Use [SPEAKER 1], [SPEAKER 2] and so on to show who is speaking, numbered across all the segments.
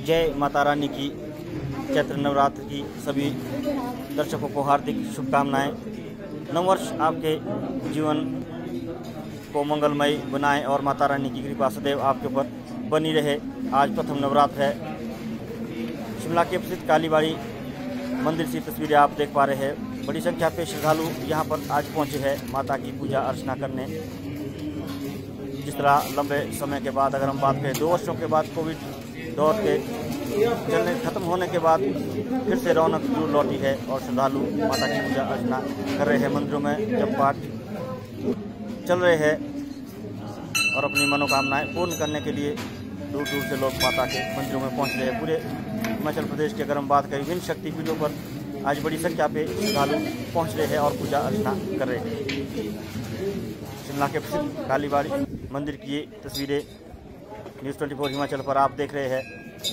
[SPEAKER 1] जय माता रानी की चैत्र नवरात्र की सभी दर्शकों को हार्दिक शुभकामनाएं। नववर्ष आपके जीवन को मंगलमय बनाएं और माता रानी की कृपा सदैव आपके ऊपर बनी रहे। आज प्रथम नवरात्र है। शिमला के प्रसिद्ध कालीबाड़ी मंदिर की तस्वीरें आप देख पा रहे हैं। बड़ी संख्या पे श्रद्धालु यहाँ पर आज पहुँचे हैं माता की पूजा अर्चना करने। जिस तरह लंबे समय के बाद अगर हम बात करें 2 वर्षों के बाद कोविड दौर के चलने खत्म होने के बाद फिर से रौनक लौटी है और श्रद्धालु माता की पूजा अर्चना कर रहे हैं। मंदिरों में जब पाठ चल रहे हैं और अपनी मनोकामनाएं पूर्ण करने के लिए दूर दूर से लोग माता के मंदिरों में पहुंच रहे हैं। पूरे हिमाचल प्रदेश की अगर हम बात करें विभिन्न शक्तिपीठों पर आज बड़ी संख्या पे श्रद्धालु पहुंच रहे हैं और पूजा अर्चना कर रहे हैं। शिमला के प्रसिद्ध कालीबाड़ी मंदिर की ये तस्वीरें न्यूज़ 24 हिमाचल पर आप देख रहे हैं।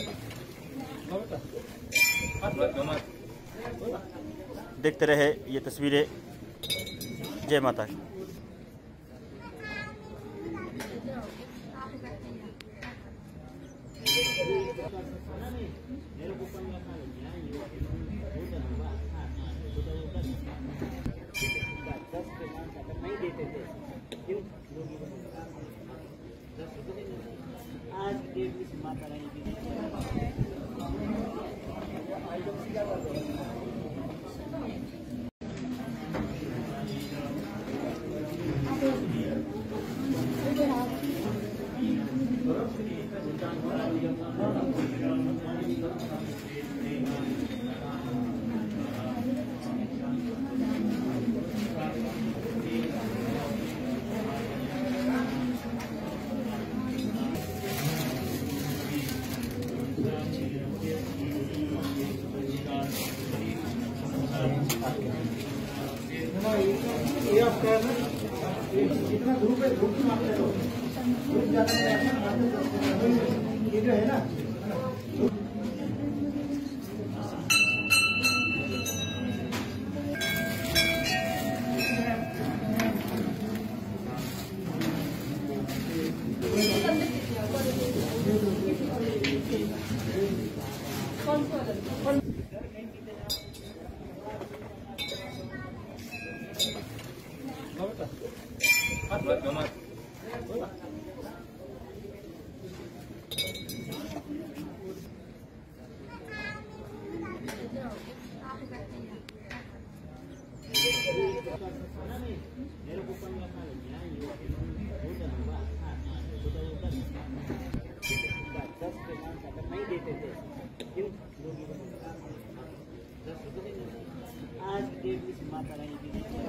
[SPEAKER 1] देखते रहे ये तस्वीरें। जय माता की।
[SPEAKER 2] आज देवी माता रानी की ये आप कह रहे हैं इतना ग्रुप है, ग्रुप में आप कह रहे हो ग्रुप जाना ये जो है ना आज देवी माता रानी की